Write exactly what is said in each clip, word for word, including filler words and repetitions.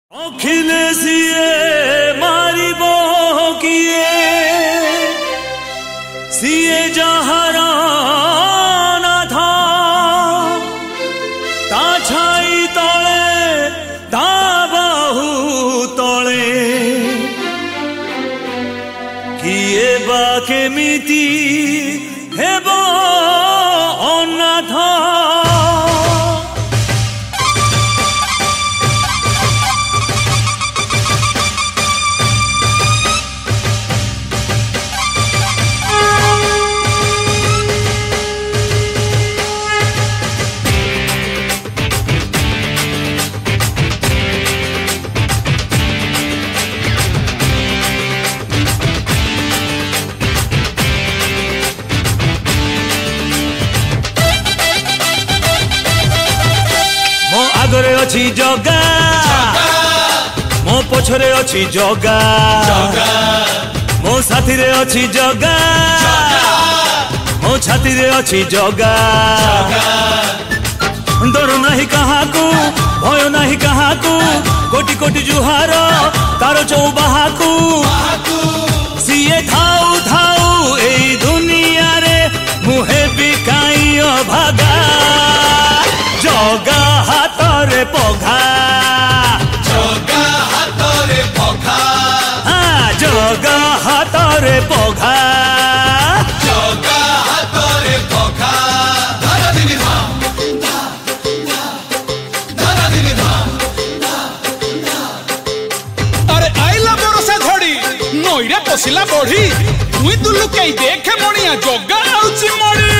अखिले सिए मारी बो किए सिए जहरा ना था ता छाई तले ता बाहु तले किए बा केमिति हेबो अनाथ आगरे अच्छी जगा मो पछरे अच्छी जगा मो साथी रे अच्छी जगा मो छाती रे अच्छी जगा डर नहीं कहा को भय नहीं कहा को कोटि कोटि जुहार तार चौबाहा को सीए थाऊ थाऊ ए दुनिया रे मुहे बिकाई भागा जगा हातरे पघा जगा हातरे पघा हाँ जगा हातरे पघा जगा हातरे पघा धरा दिनी धाम धरा दिनी धाम। अरे आइला बरसा घड़ी नईरे पशिला बढ़ी तुई दुलु कई देखे मणिया जगा आउची मड़ी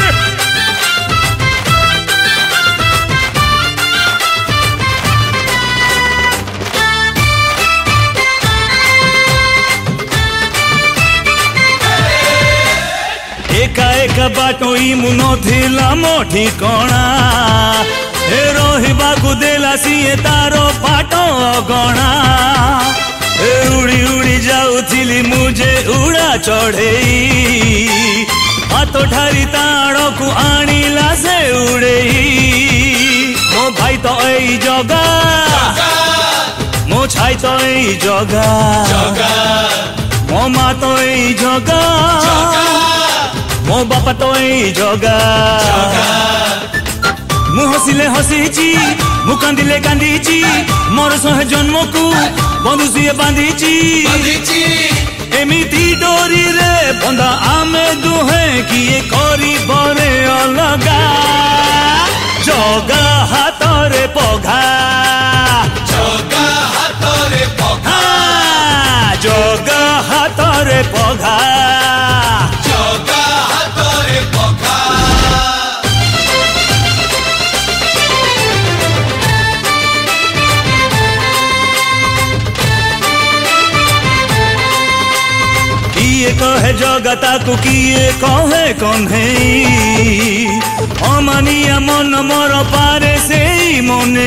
एका एका बाटो इमुनो थिला मोठी कणा ए रहिबाकु देला सिए तारो पाटो अगणा ए उड़ी उड़ी जाउथिली मुझे उड़ा चढ़ेई हाथ ठारी ताड़ो को आनिला से उड़ेई मो भाई तो एई जगा मो छाई तो एई जगा मो माँ तो एई जगा मो बापा तो एई जगा मु हसिले हसीची मु कांदिले कांदीची मोर सहे जन्म को बंधु सिए बांधीची एमिति डोरी रे बंधा आमे दुहे किए करी बरे अलगा जगा हातरे पघा जगा हातरे पघा जगा हातरे पघा जगा हातरे पघा। किए कहे जगता को किए कहे कन्हई अमानिया मन मोर पारे से मने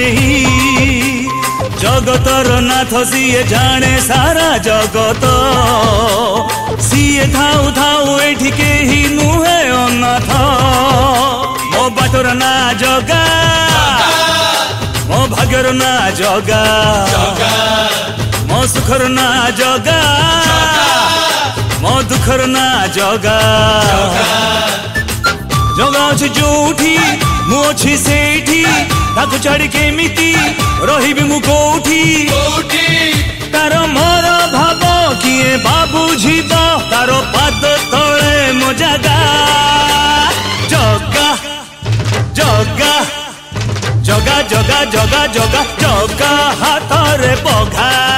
जगतर नाथ सिए जाने सारा जगत सिए थाऊ थाऊ एठी केही नुहे अनाथ मो बाटर ना जगा मो भाग्यर ना जगा मो सुखर ना जगा मो दुखर ना जगा जगा अछि जोठी मु अछि सेठी ताकु छाड़ी केमिति रहिबि मु कोठी तार मोर भाव किए बाबू जीव तार पाद तले मो जगा जगा जगा जगा जगा जगा जगा जगा हातरे पघा।